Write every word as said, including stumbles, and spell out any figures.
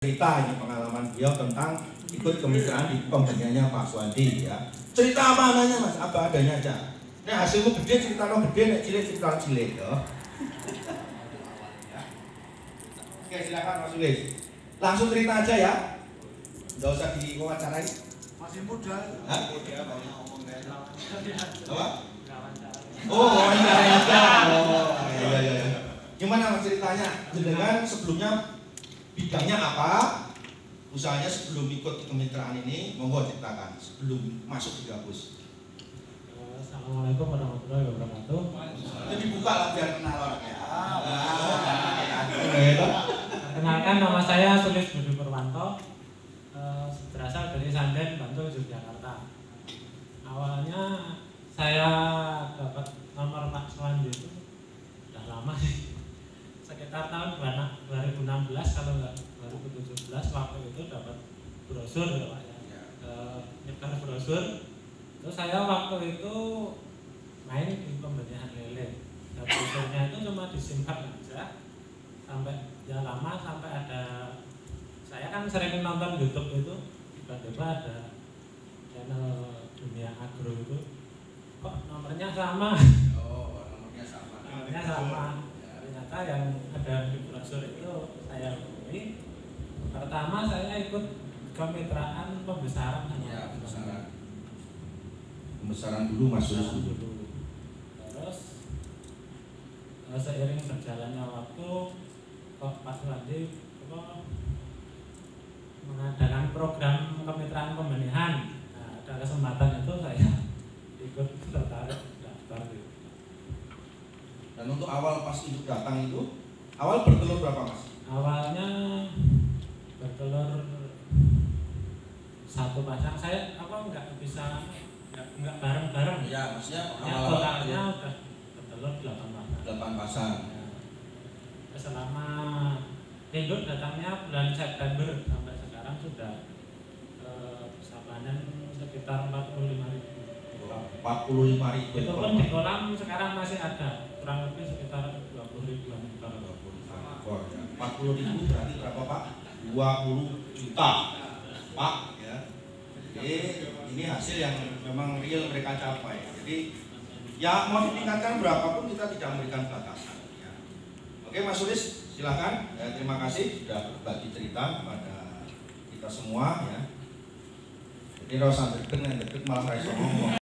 cerita ini pengalaman beliau tentang ikut kemitraan di pembeliannya Pak Suwandi ya. Cerita apa adanya Mas? Apa adanya aja. Nek hasilmu gede cerita no gede, nek cilik cerita cilik ya. Oke silakan Mas Sulis. Langsung cerita aja ya. Enggak usah diwawancarai. Masih muda. Hah? Muda banyak ngomong kayak apa? Oh, wawancara aja. Oh, iya iya iya. Gimana Mas ceritanya? Jenengan sebelumnya bidangnya apa? Usahanya sebelum ikut kemitraan ini, monggo ceritakan sebelum masuk di Gabus. Assalamualaikum warahmatullahi wabarakatuh. Itu dibuka lah biar kenal orangnya. Perkenalkan, nama saya Sulis Budi Purwanto, berasal dari Sanden, Bantul, Yogyakarta. Awalnya saya dapat nomor Pak Suwandi itu sudah lama sih, sekitar tahun dua ribu enam belas kalau enggak dua ribu tujuh belas. Waktu itu dapat brosur ya Pak ya, e, nyebar brosur. Terus saya waktu itu main di pembenihan lele. Dan brosurnya itu cuma disimpan aja sampai ya lama, sampai ada, saya kan sering nonton YouTube itu, tiba-tiba ada channel Dunia Agro itu, kok nomornya sama. Oh, nomornya sama. Nomornya sama. Ternyata yang ada di brosur itu saya hubungi. Pertama saya ikut kemitraan pembesaran. Ya, pembesaran. Pembesaran dulu Mas Sulis dulu. Terus seiring berjalannya waktu, kok Pak Suwandi kok mengadakan program kemitraan pembenihan. Nah, ada kesempatan itu saya ikut tertarik daftar gitu. Dan untuk awal pas induk datang itu, awal bertelur berapa Mas? Awalnya bertelur satu pasang. Saya apa nggak bisa nggak nggak bareng-bareng. Ya, maksudnya Ya, awal totalnya udah bertelur delapan pasang. delapan pasang. Ya. Selama induk datangnya bulan September sampai sekarang sudah eh, bisa panen sekitar empat puluh lima ribu. empat puluh lima ribu. Itu pun di kolam sekarang masih ada kurang lebih sekitar dua puluh ribuan ekor. empat puluh ribu berarti berapa Pak? dua puluh juta Pak ya. Jadi ini hasil yang memang real mereka capai. Jadi ya mau ditingkatkan berapapun kita tidak memberikan batasan ya. Oke Mas Sulis silakan ya, terima kasih sudah berbagi cerita kepada kita semua ya. Jadi rasa deket yang deket malah rasa ngomong.